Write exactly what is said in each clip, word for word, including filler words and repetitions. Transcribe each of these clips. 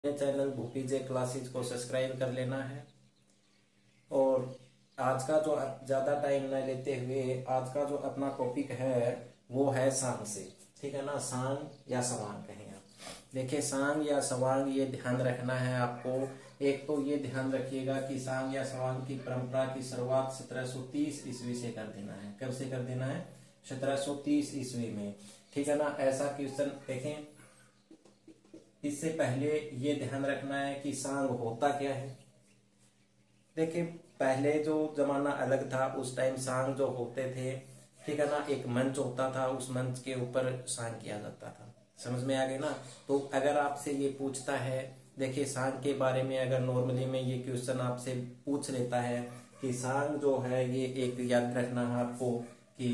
Channel Bhupi J classes को subscribe कर लेना है। और आज का जो ज़्यादा टाइम न लेते हुए आज का जो अपना टॉपिक है वो है सांग से, ठीक है ना। सांग या सवांग कहें आप। देखिए, सांग या सवांग ये ध्यान रखना है आपको। एक तो ये ध्यान रखिएगा कि सांग या सवांग की परंपरा की शुरुआत सत्रह सौ तीस ईस्वी से कर देना है। कब से कर देना है? सत्रह सौ तीस ईस्वी में, ठीक है ना। ऐसा क्वेश्चन देखें, इससे पहले ये ध्यान रखना है कि सांग होता क्या है। देखिए, पहले जो जमाना अलग था, उस टाइम सांग जो होते थे, ठीक है ना, एक मंच होता था, उस मंच के ऊपर सांग किया जाता था। समझ में आ गई ना। तो अगर आपसे ये पूछता है, देखिए सांग के बारे में अगर नॉर्मली में ये क्वेश्चन आपसे पूछ लेता है कि सांग जो है, ये एक याद रखना है आपको कि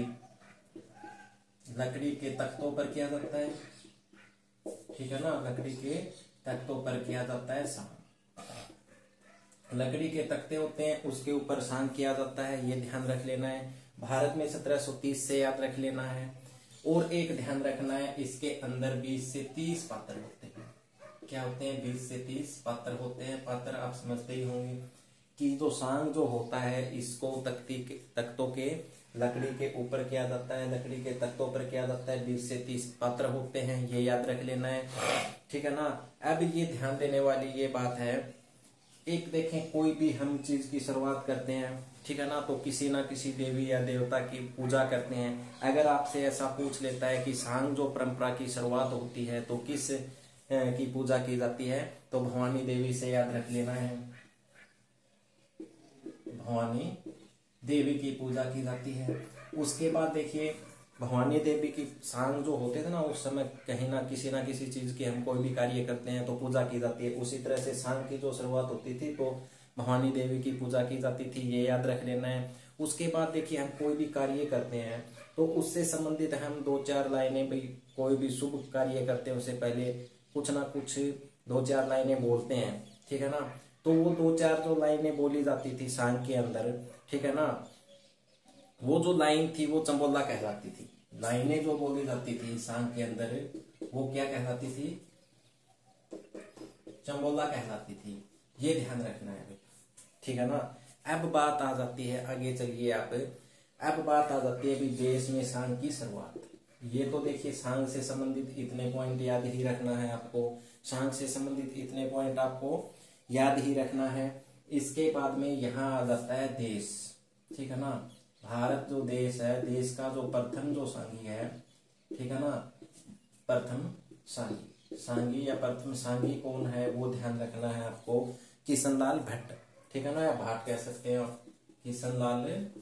लकड़ी के तख्तों पर किया जाता है, ठीक है ना। लकड़ी के तख्तों पर किया जाता है सांग। लकड़ी के तख्ते होते हैं, उसके ऊपर सांग किया जाता है, ये ध्यान रख लेना है। भारत में सत्रह सौ तीस से याद रख लेना है। और एक ध्यान रखना है, इसके अंदर बीस से तीस पात्र होते हैं। क्या होते हैं? बीस से तीस पात्र होते हैं। पात्र आप समझते ही होंगे कि जो सांग जो होता है, इसको तख्ती के तख्तों के लकड़ी के ऊपर किया जाता है, लकड़ी के तख्तों पर किया जाता है। बीस से तीस पात्र होते हैं, ये याद रख लेना है, ठीक है ना। अब ये ध्यान देने वाली ये बात है, एक देखें, कोई भी हम चीज की शुरुआत करते हैं, ठीक है ना, तो किसी ना किसी देवी या देवता की पूजा करते हैं। अगर आपसे ऐसा पूछ लेता है कि सांग जो परंपरा की शुरुआत होती है तो किस की पूजा की जाती है, तो भवानी देवी से याद रख लेना है। भवानी देवी की पूजा की जाती है। उसके बाद देखिए, भवानी देवी की सांग जो होते थे ना, उस समय कहीं ना किसी ना किसी चीज की हम कोई भी कार्य करते हैं तो पूजा की जाती है। उसी तरह से सांग की जो शुरुआत होती थी तो भवानी देवी की पूजा की जाती थी, ये याद रख लेना है। उसके बाद देखिए, हम कोई भी कार्य करते हैं तो उससे संबंधित हम दो चार लाइनें भी, कोई भी शुभ कार्य करते हैं उससे पहले कुछ ना कुछ दो चार लाइनें बोलते हैं, ठीक है ना। तो वो दो चार जो लाइनें बोली जाती थी सांग के अंदर, ठीक है ना, वो जो लाइन थी वो चंबोला कहलाती थी। लाइनें जो बोली जाती थी सांग के अंदर, वो क्या कहलाती थी? चंबोला कहलाती थी। ये ध्यान रखना है बेटा, ठीक है ना। अब बात आ जाती है, आगे चलिए आप। अब बात आ जाती है भी देश में सांग की शुरुआत। ये तो देखिए, सांग से संबंधित इतने पॉइंट याद ही रखना है आपको। सांग से संबंधित इतने पॉइंट आपको याद ही रखना है। इसके बाद में यहाँ आ जाता है देश, ठीक है ना। भारत जो देश है, देश का जो प्रथम जो सांगी है, ठीक है ना, प्रथम सांगी, सांगी या प्रथम सांगी कौन है वो ध्यान रखना है आपको। किशनलाल भट्ट, ठीक है ना, या भाट कह सकते हैं आप। किशनलाल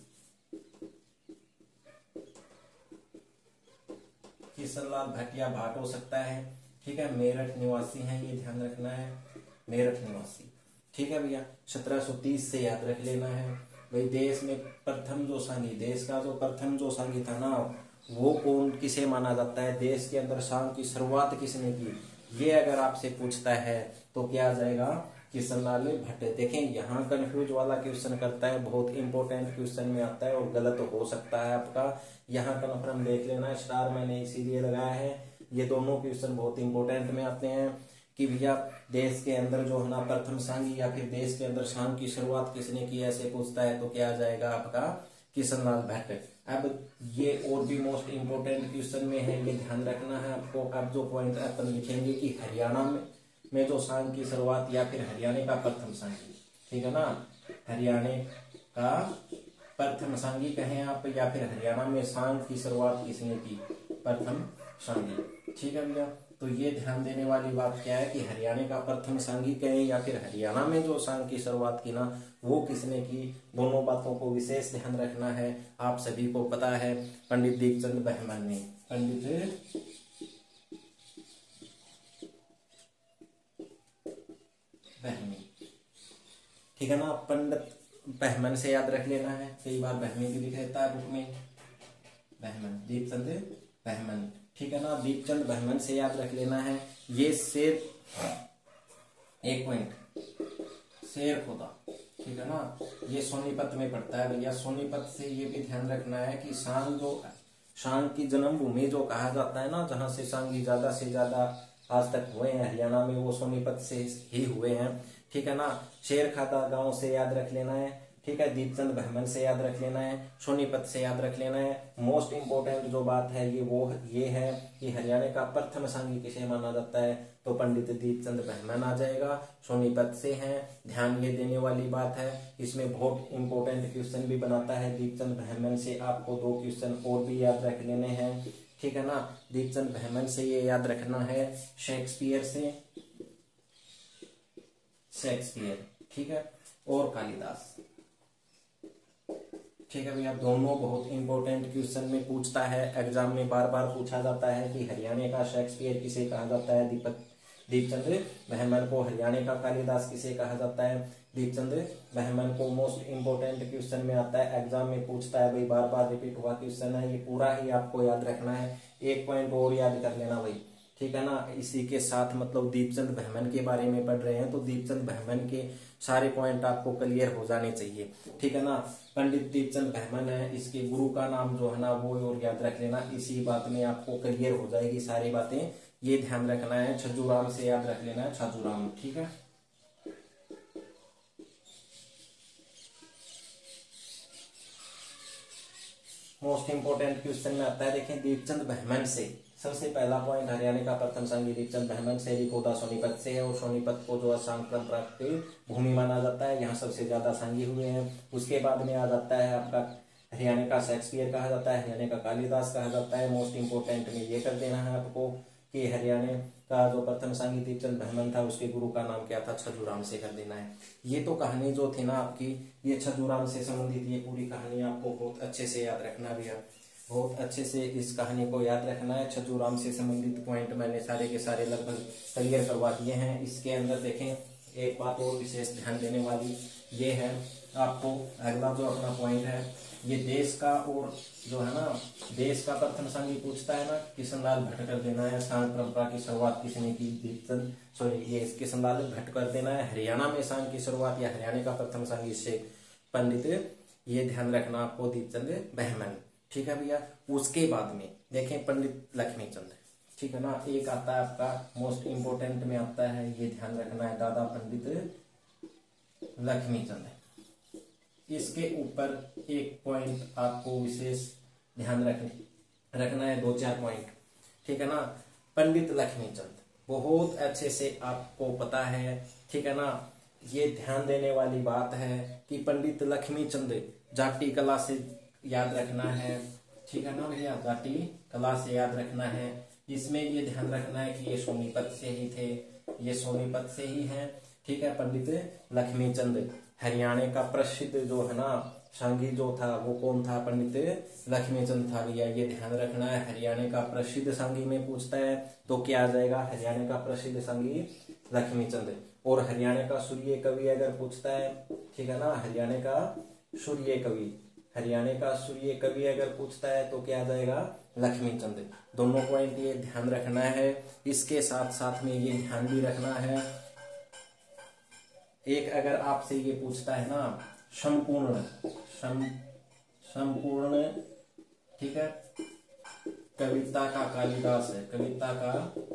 किशनलाल भट्ट या भाट हो सकता है, ठीक है। मेरठ निवासी हैं, ये ध्यान रखना है, मेरठ निवासी, ठीक है भैया। सत्रह सौ तीस से याद रख लेना है भाई। देश में प्रथम जो सांगी, देश का जो प्रथम जो सांगी था ना, वो कौन किसे माना जाता है? देश के अंदर सांग की शुरुआत किसने की, ये अगर आपसे पूछता है तो क्या आ जाएगा? किशनलाल भट्ट। देखें, यहाँ कंफ्यूज वाला क्वेश्चन करता है, बहुत इंपॉर्टेंट क्वेश्चन में आता है और गलत हो सकता है आपका। यहाँ कन्फर्म देख लेना, स्टार मैंने इसीलिए लगाया है। ये दोनों क्वेश्चन बहुत इंपॉर्टेंट में आते हैं कि भैया देश के अंदर जो है ना प्रथम सांगी या फिर देश के अंदर सांग की शुरुआत किसने की, ऐसे पूछता है तो क्या आ जाएगा आपका? किशनलाल भट्ट। अब ये और भी मोस्ट इंपोर्टेंट क्वेश्चन में है, ये ध्यान रखना है आपको। अब जो पॉइंट अपन लिखेंगे कि हरियाणा में में जो सांग की शुरुआत या फिर हरियाणा का प्रथम सांगी, ठीक है ना, हरियाणा का प्रथम सांगी कहें आप, या फिर हरियाणा में सांग की शुरुआत किसने की? प्रथम सांगी, ठीक है भैया। तो ये ध्यान देने वाली बात क्या है कि हरियाणा का प्रथम सांगी कहें या फिर हरियाणा में जो सांग की शुरुआत की ना, वो किसने की, दोनों बातों को विशेष ध्यान रखना है। आप सभी को पता है, पंडित दीपचंद बहमन ने, पंडित बहमी, ठीक है ना। पंडित बहमन से याद रख लेना है, कई बार बहमी भी लिख रहता है बुक में, बहमन, दीपचंद बहमन, ठीक है ना। दीपचंद बहमन से याद रख लेना है। ये शेर, एक पॉइंट, शेर खुदा, ठीक है ना, ये सोनीपत में पड़ता है भैया। सोनीपत से ये भी ध्यान रखना है कि सांग जो सांग की जन्मभूमि जो कहा जाता है ना, जहां से सांगी ज्यादा से ज्यादा आज तक हुए हैं हरियाणा में वो सोनीपत से ही हुए हैं, ठीक है ना। शेरखादा गांव से याद रख लेना है, ठीक है। दीपचंद बहमन से याद रख लेना है, सोनीपत से याद रख लेना है। मोस्ट इंपोर्टेंट जो बात है ये वो ये है कि हरियाणा का प्रथम सांगी किसे माना जाता है, तो पंडित दीपचंद बहमन आ जाएगा, सोनीपत से हैं। ध्यान ये देने वाली बात है, इसमें बहुत इंपॉर्टेंट क्वेश्चन भी बनाता है। दीपचंद बहमन से आपको दो क्वेश्चन और भी याद रख लेने हैं, ठीक है ना। दीपचंद बहमन से ये याद रखना है, शेक्सपियर से शेक्सपियर ठीक है, और कालिदास, ठीक है भैया। दोनों बहुत इंपॉर्टेंट क्वेश्चन में पूछता है, एग्जाम में बार बार पूछा जाता है कि हरियाणा का शेक्सपियर किसे कहा जाता है, दीपक दीपचंद बहमन को। हरियाणा का कालिदास किसे कहा जाता है, दीपचंद बहमन को। मोस्ट इंपोर्टेंट क्वेश्चन में आता है, एग्जाम में पूछता है भाई, बार बार रिपीट हुआ क्वेश्चन है, ये पूरा ही आपको याद रखना है। एक पॉइंट और याद कर लेना भाई, ठीक है ना। इसी के साथ मतलब दीपचंद बहमन के बारे में पढ़ रहे हैं तो दीपचंद बहमन के सारे पॉइंट आपको क्लियर हो जाने चाहिए, ठीक है ना। पंडित दीपचंद बहमन है, इसके गुरु का नाम जो है ना वो और याद रख लेना, इसी बात में आपको क्लियर हो जाएगी सारी बातें। ये ध्यान रखना है, छज्जूराम से याद रख लेना है, छज्जूराम, ठीक है। मोस्ट इंपोर्टेंट क्वेश्चन में आता है, देखें दीपचंद बहमन से सबसे पहला पॉइंट, हरियाणा का प्रथम सांगी दीपचंद बहमन से, रिकोटा सोनीपत से है, और सोनीपत को जो असंग परंपरा की भूमि माना जाता है, यहाँ सबसे ज्यादा सांगी हुए हैं। उसके बाद में आ जाता है आपका हरियाणा का शेक्सपियर कहा जाता है, हरियाणा का कालिदास कहा जाता है। मोस्ट इंपोर्टेंट में ये कर देना है आपको कि हरियाणा का जो प्रथम सांगी दीपचंद बहमन था उसके गुरु का नाम क्या था, छज्जूराम से कर देना है। ये तो कहानी जो थी ना आपकी, ये छज्जूराम से संबंधित ये पूरी कहानी आपको बहुत अच्छे से याद रखना भी है, बहुत अच्छे से इस कहानी को याद रखना है। छज्जूराम से संबंधित पॉइंट मैंने सारे के सारे लगभग क्लियर करवा दिए हैं। इसके अंदर देखें एक बात और विशेष ध्यान देने वाली ये है आपको, अगला जो अपना पॉइंट है ये देश का, और जो है ना देश का प्रथम सांगी पूछता है ना, किशनलाल भट्ट कर देना है। सांग परंपरा की शुरुआत किसने की, दीपचंद सॉरी ये किशनलाल भट्ट कर देना है। हरियाणा में सांग की शुरुआत या हरियाणा का प्रथम सांगी से पंडित, ये ध्यान रखना आपको, दीपचंद बहमन, ठीक है भैया। उसके बाद में देखें पंडित लक्ष्मीचंद, ठीक है ना। एक आता है आपका मोस्ट इंपोर्टेंट में आता है, ये ध्यान रखना है, दादा पंडित लक्ष्मीचंद। इसके ऊपर एक पॉइंट आपको विशेष ध्यान रखना रखना है, दो चार पॉइंट, ठीक है ना। पंडित लक्ष्मीचंद बहुत अच्छे से आपको पता है, ठीक है ना। ये ध्यान देने वाली बात है कि पंडित लक्ष्मीचंद जाटी कला से याद रखना है, ठीक है ना भैया, जाटी कला से याद रखना है। इसमें ये ध्यान रखना है कि ये सोनीपत से ही थे, ये सोनीपत से ही हैं, ठीक है। पंडित लक्ष्मीचंद हरियाणा का प्रसिद्ध जो है ना सांगी जो था वो कौन था, पंडित लक्ष्मीचंद था भैया, ये ध्यान रखना है। हरियाणा का प्रसिद्ध सांगी में पूछता है तो क्या आ जाएगा, हरियाणा का प्रसिद्ध सांगी लक्ष्मीचंद। और हरियाणा का सूर्य कवि अगर पूछता है, ठीक है ना, हरियाणा का सूर्य कवि, हरियाणा का सूर्य कवि अगर पूछता है तो क्या आ जाएगा, लक्ष्मीचंद। दोनों पॉइंट ये ध्यान रखना है। इसके साथ साथ में ये ध्यान भी रखना है, एक अगर आपसे ये पूछता है ना संपूर्ण सम संपूर्ण ठीक है, कविता का कालिदास है, कविता का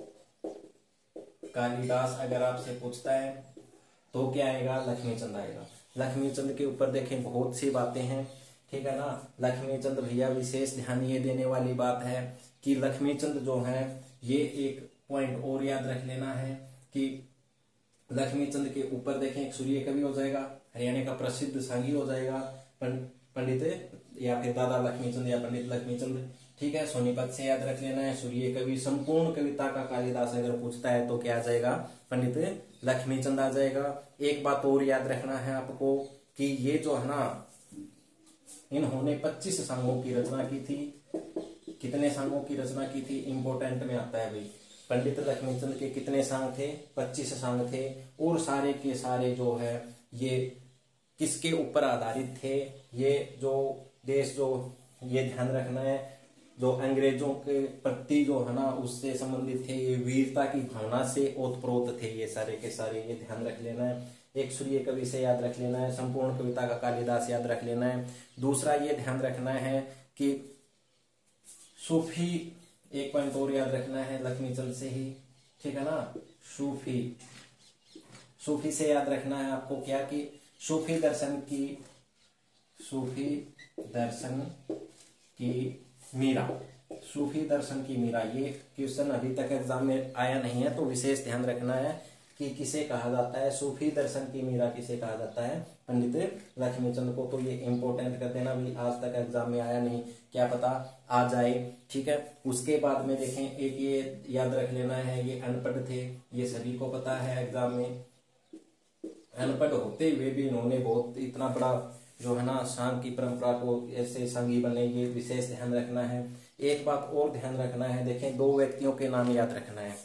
कालिदास अगर आपसे पूछता है तो क्या आएगा, लक्ष्मीचंद आएगा। लक्ष्मीचंद के ऊपर देखें बहुत सी बातें हैं, ठीक है ना। लक्ष्मीचंद भैया विशेष ध्यान ये देने वाली बात है कि लक्ष्मीचंद जो है, ये एक पॉइंट और याद रख लेना है कि लक्ष्मीचंद के ऊपर देखें एक सूर्य कवि हो जाएगा, हरियाणा का प्रसिद्ध सांगी हो जाएगा पंडित या फिर दादा लक्ष्मीचंद या पंडित लक्ष्मीचंद, ठीक है। सोनीपत से याद रख लेना है, सूर्य कवि। संपूर्ण कविता का कालिदास अगर पूछता है तो क्या आ जाएगा, पंडित लक्ष्मीचंद आ जाएगा। एक बात और याद रखना है आपको कि ये जो है ना, इन्होंने पच्चीस सांगों की रचना की थी। कितने सांगों की रचना की थी, इंपोर्टेंट में आता है भाई। पंडित लक्ष्मीचंद के कितने सांग थे, पच्चीस सांग थे। और सारे के सारे जो है ये किसके ऊपर आधारित थे, ये जो देश जो ये ध्यान रखना है, जो अंग्रेजों के प्रति जो है ना उससे संबंधित थे, ये वीरता की भावना से ओतप्रोत थे ये सारे के सारे, ये ध्यान रख लेना है। एक सूर्य कवि से याद रख लेना है, संपूर्ण कविता का कालिदास याद रख लेना है। दूसरा ये ध्यान रखना है कि सूफी, एक पॉइंट और याद रखना है लक्ष्मीचंद से ही, ठीक है ना, सूफी। सूफी से याद रखना है आपको क्या कि सूफी दर्शन की सूफी दर्शन की मीरा, सूफी दर्शन की मीरा। ये क्वेश्चन अभी तक एग्जाम में आया नहीं है, तो विशेष ध्यान रखना है कि किसे कहा जाता है सूफी दर्शन की मीरा, किसे कहा जाता है, पंडित लक्ष्मीचंद को। तो ये इंपॉर्टेंट कर देना भी, आज तक एग्जाम में आया नहीं, क्या पता आ जाए। ठीक है, उसके बाद में देखें, एक ये याद रख लेना है, ये अनपढ़ थे, ये सभी को पता है एग्जाम में। अनपढ़ होते हुए भी इन्होंने बहुत इतना बड़ा जो है ना सांग की परंपरा को ऐसे संगी बने, ये विशेष ध्यान रखना है। एक बात और ध्यान रखना है, देखें दो व्यक्तियों के नाम याद रखना है।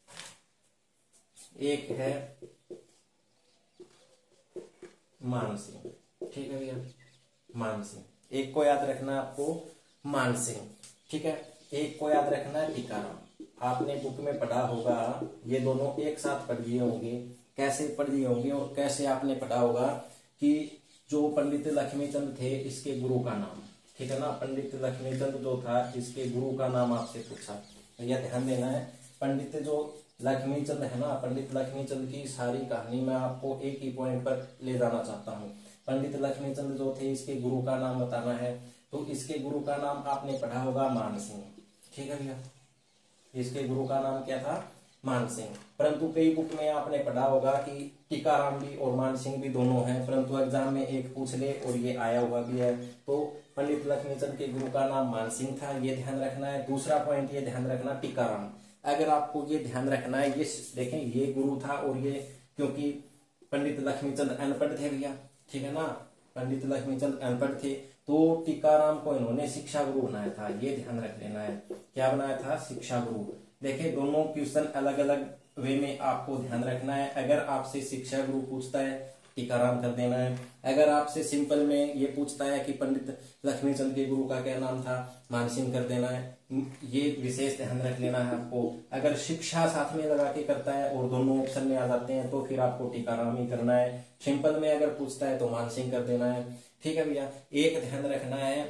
एक है मान सिंह, ठीक है भैया, मान सिंह। एक को याद रखना है आपको मान सिंह, ठीक है। एक को याद रखना है टीकाराम। आपने बुक में पढ़ा होगा, ये दोनों एक साथ पढ़ लिए होंगे। कैसे पढ़ लिए होंगे और कैसे आपने पढ़ा होगा कि जो पंडित लक्ष्मीचंद थे, इसके गुरु का नाम, ठीक है ना, पंडित लक्ष्मीचंद जो था, इसके गुरु का नाम आपसे पूछा, यह ध्यान देना है। पंडित जो लक्ष्मीचंद है ना, पंडित लक्ष्मीचंद की सारी कहानी मैं आपको एक ही पॉइंट पर ले जाना चाहता हूँ। पंडित लक्ष्मीचंद जो थे, इसके गुरु का नाम बताना है। तो इसके गुरु का नाम आपने पढ़ा होगा मान सिंह, ठीक है भैया। इसके गुरु का नाम क्या था, मान सिंह। परंतु कई बुक में आपने पढ़ा होगा कि टीकाराम भी और मान सिंह भी दोनों हैं, परंतु एग्जाम में एक पूछ ले और ये आया हुआ भी है। तो पंडित लक्ष्मीचंद के गुरु का नाम मान सिंह था, ये ध्यान रखना है। दूसरा पॉइंट ये ध्यान रखना, टीकाराम। अगर आपको ये ध्यान रखना है, ये देखें ये गुरु था, और ये क्योंकि पंडित लक्ष्मीचंद अनपढ़ थे भैया, ठीक है ना, पंडित लक्ष्मीचंद अनपढ़ थे, तो टीकाराम को इन्होंने शिक्षा गुरु बनाया था, ये ध्यान रख लेना है। क्या बनाया था, शिक्षा गुरु। देखिए दोनों क्वेश्चन अलग अलग वे में आपको ध्यान रखना है। अगर आपसे शिक्षा गुरु पूछता है, टीकाराम कर देना है। अगर आपसे सिंपल में ये पूछता है कि पंडित लक्ष्मीचंद के गुरु का क्या नाम था, मान सिंह कर देना है। ये विशेष ध्यान रख लेना है आपको। अगर शिक्षा साथ में लगा के करता है और दोनों ऑप्शन में आ जाते हैं, तो फिर आपको टीकाराम ही करना है। सिंपल में अगर पूछता है तो मान सिंह कर देना है, ठीक है भैया। एक ध्यान रखना है,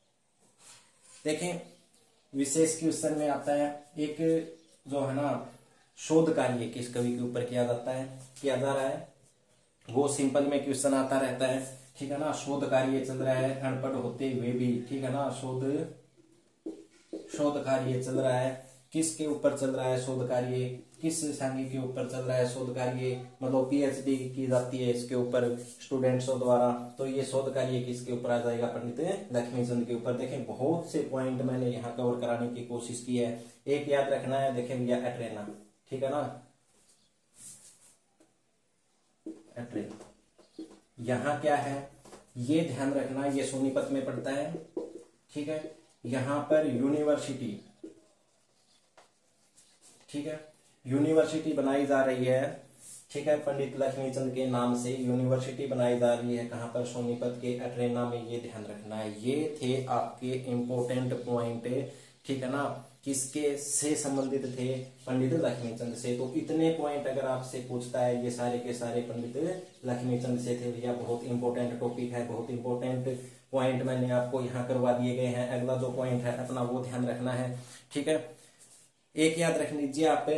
देखें विशेष क्वेश्चन में आता है एक जो है ना शोध कार्य किस कवि के ऊपर किया जाता है, किया जा रहा है, वो सिंपल में क्वेश्चन आता रहता है, ठीक है ना। शोध कार्य चल रहा है अनपढ़ होते हुए भी, ठीक है ना, शोध शोध कार्य चल रहा है। किसके ऊपर चल रहा है शोध कार्य, किस सांगी के ऊपर चल रहा है शोध कार्य, मतलब पीएचडी की जाती है इसके ऊपर स्टूडेंट्सों द्वारा। तो ये शोध कार्य किसके ऊपर आ जाएगा, पंडित लक्ष्मीचंद के ऊपर। देखें बहुत से पॉइंट मैंने यहाँ कवर कराने की कोशिश की है। एक याद रखना है, देखें भैया एट्रेना, ठीक है ना, एट्रेना। यहाँ क्या है ये ध्यान रखना, ये सोनीपत में पड़ता है, ठीक है। यहाँ पर यूनिवर्सिटी, ठीक है, यूनिवर्सिटी बनाई जा रही है, ठीक है, पंडित लक्ष्मीचंद के नाम से यूनिवर्सिटी बनाई जा रही है। कहाँ पर, सोनीपत के एट्रेना में, ये ध्यान रखना है। ये थे आपके इम्पोर्टेंट पॉइंट, ठीक है ना, किसके से संबंधित थे, पंडित लक्ष्मीचंद से। तो इतने पॉइंट अगर आपसे पूछता है, ये सारे के सारे पंडित लक्ष्मीचंद से थे भैया। बहुत इंपॉर्टेंट टॉपिक है, बहुत इंपॉर्टेंट पॉइंट मैंने आपको यहाँ करवा दिए गए हैं। अगला जो पॉइंट है अपना वो ध्यान रखना है, ठीक है। एक याद रख लीजिए आप,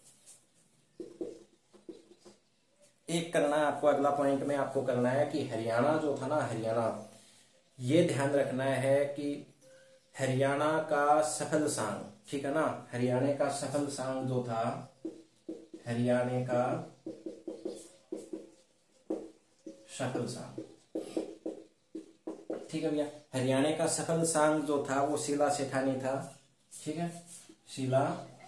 एक करना है आपको, अगला पॉइंट में आपको करना है कि हरियाणा जो था ना, हरियाणा, ये ध्यान रखना है कि हरियाणा का सफल सांग, ठीक है ना, हरियाणा का सफल सांग जो था, हरियाणा का सफल सांग, ठीक है भैया। हरियाणा का सफल सांग जो था वो शीला सेठानी था, ठीक है, शीला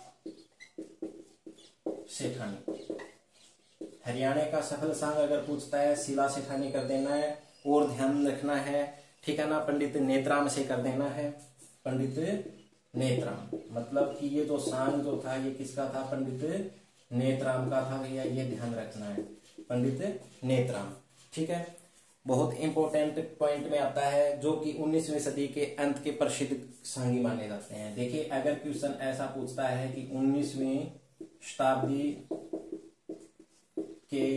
सेठानी। हरियाणा का सफल सांग अगर पूछता है, शीला सेठानी कर देना है। और ध्यान रखना है, ठीक है ना, पंडित नेत्राम से कर देना है, पंडित नेत्राम। मतलब कि ये जो सांग जो था ये किसका था, पंडित नेत्राम का था भैया, ये ध्यान रखना है, पंडित नेत्राम, ठीक है। बहुत इंपॉर्टेंट पॉइंट में आता है, जो कि उन्नीसवीं सदी के अंत के प्रसिद्ध सांगी माने जाते हैं। देखिए अगर क्वेश्चन ऐसा पूछता है कि उन्नीसवीं शताब्दी के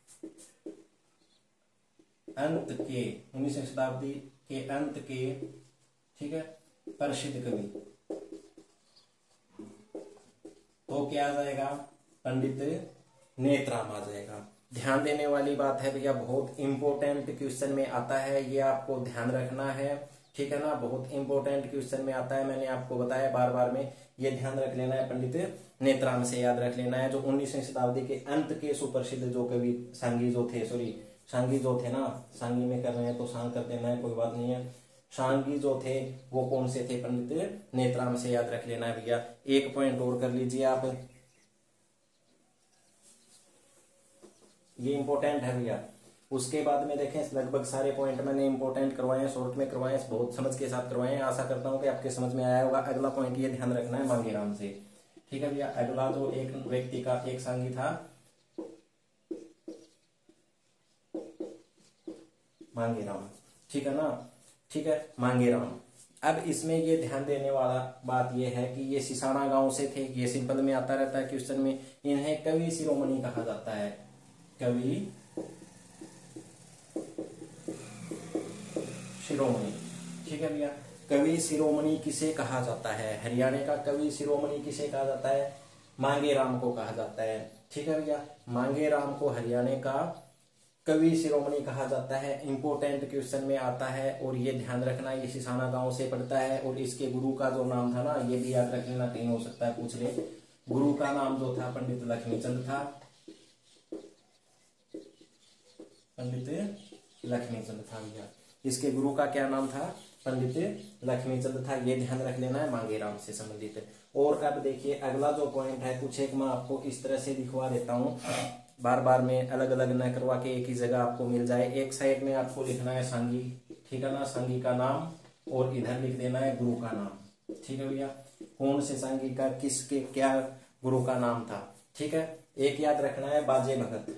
अंत के उन्नीसवीं शताब्दी के अंत के, ठीक है, प्रसिद्ध कवि, तो क्या आ जाएगा, पंडित नेत्राम आ जाएगा। ध्यान देने वाली बात है भैया, बहुत इंपॉर्टेंट क्वेश्चन में आता है, ये आपको ध्यान रखना है, ठीक है ना, बहुत इंपॉर्टेंट क्वेश्चन में आता है। मैंने आपको बताया बार बार में, ये ध्यान रख लेना है, पंडित नेत्राम से याद रख लेना है। जो उन्नीसवीं शताब्दी के अंत के सुप्रसिद्ध जो कवि सांगी जो थे, सॉरी सांगी जो थे ना, सांगी में कर रहे हैं तो सांग कर देना है, कोई बात नहीं है। सांगी जो थे वो कौन से थे, पंडित नेत्राम से याद रख लेना है भैया। एक पॉइंट और कर लीजिए आप, ये इंपॉर्टेंट है भैया। उसके बाद में देखें, लगभग सारे पॉइंट मैंने इंपॉर्टेंट करवाए हैं, शॉर्ट में करवाए हैं, बहुत समझ के साथ करवाए हैं। आशा करता हूं कि आपके समझ में आया होगा। अगला पॉइंट ये ध्यान रखना है मांगेराम से, ठीक है भैया। अगला जो एक व्यक्ति का एक सांगी था मांगेराम, ठीक है ना, ठीक है मांगेराम। अब इसमें ये ध्यान देने वाला बात ये है कि ये सिसाना गांव से थे, ये सिंपल में आता रहता है क्वेश्चन में। इन्हें कवि शिरोमणि कहा जाता है, कवि शिरोमणि, ठीक है भैया। कवि शिरोमणि किसे कहा जाता है, हरियाणा का कवि शिरोमणि किसे कहा जाता है, मांगेराम को कहा जाता है, ठीक है भैया। मांगेराम को हरियाणा का कवि शिरोमणि कहा जाता है। इंपोर्टेंट क्वेश्चन में आता है, और ये ध्यान रखना, ये सिसाना गांव से पढ़ता है। और इसके गुरु का जो नाम था ना, ये भी याद रख लेना, कहीं हो सकता है पूछ ले। गुरु का नाम जो था पंडित लक्ष्मीचंद था, पंडित लक्ष्मीचंद था भैया। इसके गुरु का क्या नाम था, पंडित लक्ष्मीचंद था। ये ध्यान रख लेना है, मांगेराम से संबंधित। और अब देखिए अगला जो पॉइंट है, कुछ एक मैं आपको इस तरह से दिखवा देता हूँ, बार बार में अलग अलग न करवा के एक ही जगह आपको मिल जाए। एक साइड में आपको लिखना है सांगी, ठीक है ना, सांगी का नाम, और इधर लिख देना है गुरु का नाम, ठीक है भैया। कौन से सांगी का, किसके क्या गुरु का नाम था, ठीक है। एक याद रखना है बाजे भगत,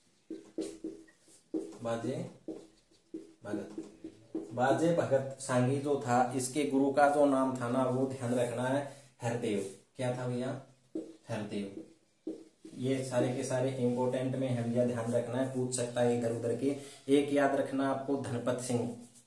बाजे भगत, बाजे भगत सांगी जो था, इसके गुरु का जो नाम था ना, वो ध्यान रखना है हरदेव। क्या था भैया, हरदेव। ये सारे के सारे इंपोर्टेंट में है भैया, ध्यान रखना है, पूछ सकता है इधर उधर के। एक याद रखना आपको धनपत सिंह,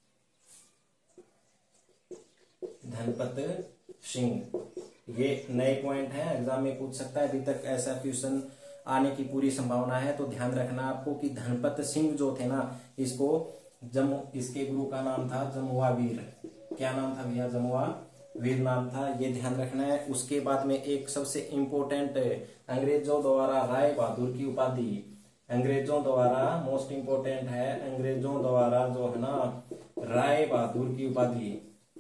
धनपत सिंह, ये नए पॉइंट है, एग्जाम में पूछ सकता है। अभी तक ऐसा क्वेश्चन आने की पूरी संभावना है, तो ध्यान रखना आपको कि धनपत सिंह जो थे ना, इसको जम इसके गुरु का नाम था जमुआ वीर। क्या नाम था भैया, जमुआ वीर नाम था, ये ध्यान रखना है। उसके बाद में एक सबसे इंपोर्टेंट, अंग्रेजों द्वारा राय बहादुर की उपाधि, अंग्रेजों द्वारा मोस्ट इंपोर्टेंट है, अंग्रेजों द्वारा जो है ना राय बहादुर की उपाधि,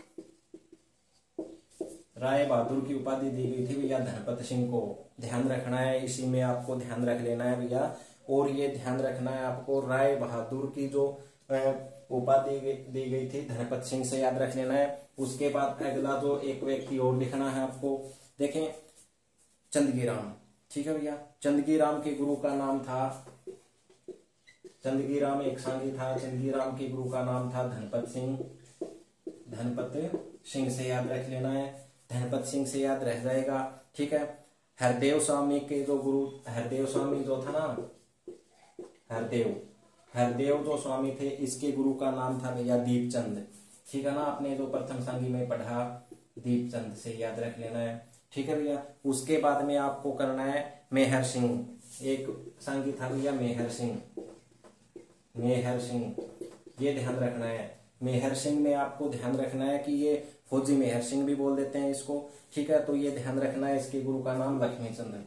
राय बहादुर की उपाधि दी गई थी भैया धनपत सिंह को। ध्यान रखना है, इसी में आपको ध्यान रख लेना है भैया। और ये ध्यान रखना है आपको, राय बहादुर की जो उपाधि दी गई थी धनपत सिंह से याद रख लेना है। उसके बाद अगला जो एक व्यक्ति और लिखना है आपको, देखें चंदगीराम, ठीक है भैया। चंदगीराम के गुरु का नाम था, चंदगीराम एक सांगी था, चंदगीराम के गुरु का नाम था धनपत सिंह, धनपत सिंह से याद रख लेना है, धनपत सिंह से याद रह जाएगा, ठीक है। हरदेव स्वामी के जो गुरु, हरदेव स्वामी जो था ना, हरदेव हरदेव जो स्वामी थे, इसके गुरु का नाम था भैया दीपचंद, ठीक है ना। आपने जो प्रथम सांगी में पढ़ा, दीपचंद से याद रख लेना है, ठीक है भैया। उसके बाद में आपको करना है मेहर सिंह, एक सांगी था भैया मेहर सिंह, मेहर सिंह, ये ध्यान रखना है। मेहर सिंह में आपको ध्यान रखना है कि ये फौजी मेहर सिंह भी बोल देते हैं इसको, ठीक है। तो ये ध्यान रखना है, इसके गुरु का नाम लक्ष्मीचंद,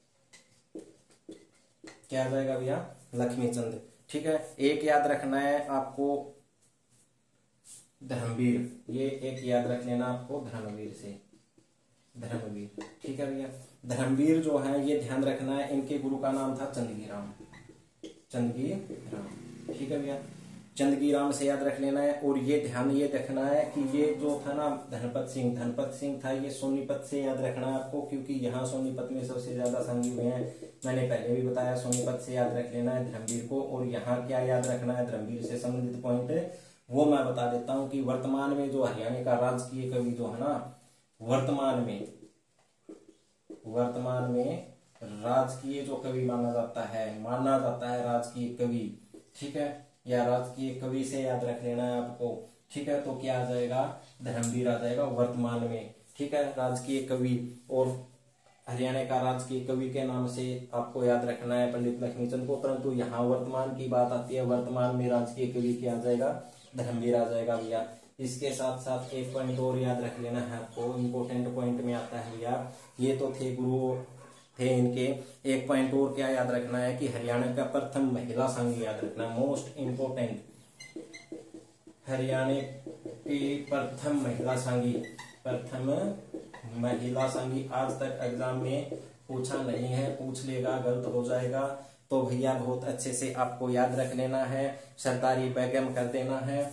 क्या आ जाएगा भैया, लक्ष्मीचंद, ठीक है। एक याद रखना है आपको धर्मवीर, ये एक याद रख लेना आपको धर्मवीर से, धर्मवीर, ठीक है भैया। धर्मवीर जो है ये ध्यान रखना है, इनके गुरु का नाम था चंदगीराम, चंदगीराम, ठीक है भैया। चंदगीराम से याद रख लेना है। और ये ध्यान ये रखना है कि ये जो था ना धनपत सिंह, धनपत सिंह था, ये सोनीपत से याद रखना है आपको, क्योंकि यहाँ सोनीपत में सबसे ज्यादा सांगी हुए हैं, मैंने पहले भी बताया। सोनीपत से याद रख लेना है धर्मवीर को। और यहाँ क्या याद रखना है, धर्मवीर से संबंधित पॉइंट वो मैं बता देता हूँ कि वर्तमान में जो हरियाणा का राजकीय कवि जो है ना, वर्तमान में वर्तमान में राजकीय जो कवि माना जाता है, माना जाता है राजकीय कवि, ठीक है, या राजकीय कवि से याद रख लेना है आपको, ठीक है। तो क्या आ जाएगा, धर्मवीर आ जाएगा वर्तमान में, ठीक है, राजकीय कवि। और हरियाणा का राजकीय कवि के नाम से आपको याद रखना है पंडित लक्ष्मीचंद को, परंतु यहाँ वर्तमान की बात आती है, वर्तमान में राजकीय कवि क्या आ जाएगा, धर्मवीर आ जाएगा भैया। इसके साथ साथ एक पॉइंट और याद रख लेना है आपको, इम्पोर्टेंट पॉइंट में आता है भैया, ये तो थे गुरु थे इनके। एक पॉइंट और क्या याद रखना है कि हरियाणा का प्रथम महिला संघ याद रखना, मोस्ट इम्पोर्टेंट, हरियाणा की प्रथम महिला संघी, प्रथम महिला संघी। आज तक एग्जाम में पूछा नहीं है, पूछ लेगा गलत हो जाएगा, तो भैया बहुत अच्छे से आपको याद रख लेना है। सरदारी बेगम कर देना है,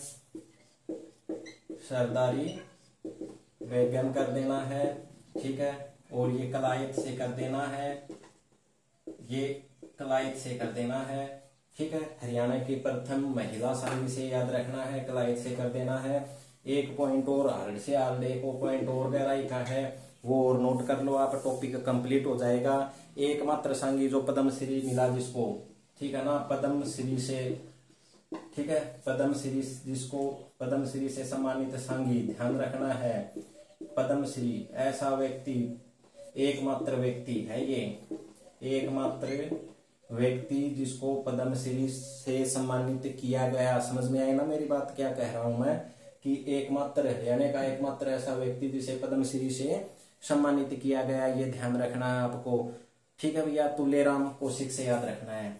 सरदारी बेगम कर देना है, ठीक है। और ये कलायत से कर देना है, ये कलायत से कर देना है, ठीक है। हरियाणा की प्रथम महिला संघ से याद रखना है, कलायत से कर देना है। एक पॉइंट और हार्ड से हार्ड एक पॉइंट और गहराई का है, वो और नोट कर लो आप, टॉपिक कंप्लीट हो जाएगा। एकमात्र संघी जो पद्मश्री मिला जिसको, ठीक है ना, पद्मश्री से, ठीक है, पद्मश्री जिसको पद्मश्री से सम्मानित संघी, ध्यान रखना है पद्मश्री, ऐसा व्यक्ति, एकमात्र व्यक्ति है ये, एकमात्र व्यक्ति जिसको पद्मश्री से सम्मानित किया गया। समझ में आई ना मेरी बात, क्या कह रहा हूं मैं, कि एकमात्र हरियाणा का एकमात्र ऐसा व्यक्ति जिसे पद्मश्री से सम्मानित किया गया, ये ध्यान रखना है आपको, ठीक है भैया। तुलेराम कौशिक से याद रखना है,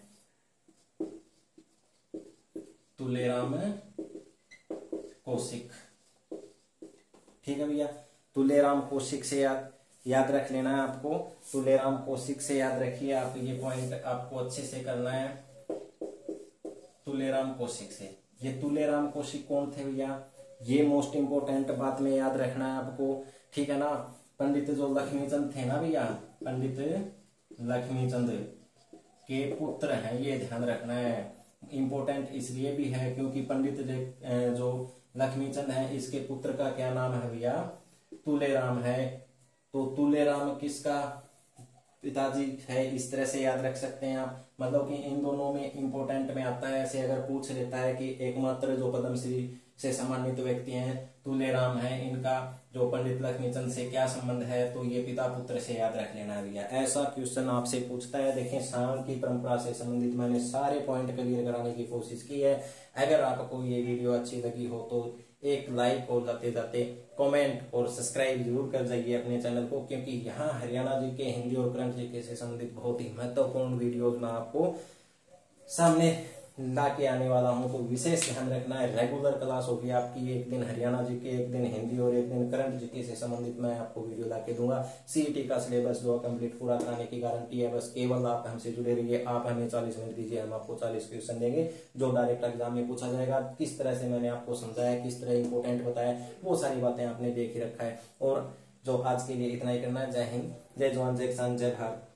तुलेराम कौशिक, ठीक है भैया। तुलेराम कौशिक से याद याद रख लेना है आपको, तुलेराम कौशिक से याद रखिए आप, ये पॉइंट आपको अच्छे से करना है। तुलेराम कौशिक से, ये तुलेराम कौशिक कौन थे भैया, ये मोस्ट इंपोर्टेंट बात में याद रखना है आपको, ठीक है ना। पंडित जो लक्ष्मीचंद थे ना भैया, पंडित लक्ष्मीचंद के पुत्र हैं, ये ध्यान रखना है। इंपोर्टेंट इसलिए भी है क्योंकि पंडित जो लक्ष्मीचंद है, इसके पुत्र का क्या नाम है भैया, तुलेराम है। तो तुलेराम किसका पिताजी है, इस तरह से याद रख सकते हैं आप, मतलब कि इन दोनों में इंपोर्टेंट में आता है। ऐसे अगर पूछ लेता है कि एकमात्र जो पद्मश्री से सम्मानित व्यक्ति हैं तुलेराम है, इनका जो पंडित लक्ष्मीचंद से क्या संबंध है, तो ये पिता पुत्र से याद रख लेना है भैया। ऐसा क्वेश्चन आपसे पूछता है। देखें, शाम की परंपरा से संबंधित मैंने सारे पॉइंट क्लियर कराने की कोशिश की है। अगर आपको ये वीडियो अच्छी लगी हो तो एक लाइक और जाते जाते कमेंट और सब्सक्राइब जरूर कर जाइए अपने चैनल को, क्योंकि यहाँ हरियाणा जी के हिंदी और करंट जीके से संबंधित बहुत ही महत्वपूर्ण वीडियोज मैं आपको सामने ला के आने वाला हूँ। तो विशेष ध्यान रखना है, रेगुलर क्लास होगी आपकी, एक दिन हरियाणा जी के, एक दिन हिंदी और एक दिन करंट जीके से संबंधित मैं आपको वीडियो ला के दूंगा। सीईटी का सिलेबस जो कंप्लीट पूरा कराने की गारंटी है, बस केवल आप हमसे जुड़े रहिए। आप हमें चालीस मिनट दीजिए, हम आपको चालीस क्वेश्चन देंगे जो डायरेक्ट एग्जाम में पूछा जाएगा। किस तरह से मैंने आपको समझाया, किस तरह इंपोर्टेंट बताया, वो सारी बातें आपने देख ही रखा है। और जो आज के लिए इतना ही करना है। जय हिंद, जय जवान, जय किसान, जय भारत।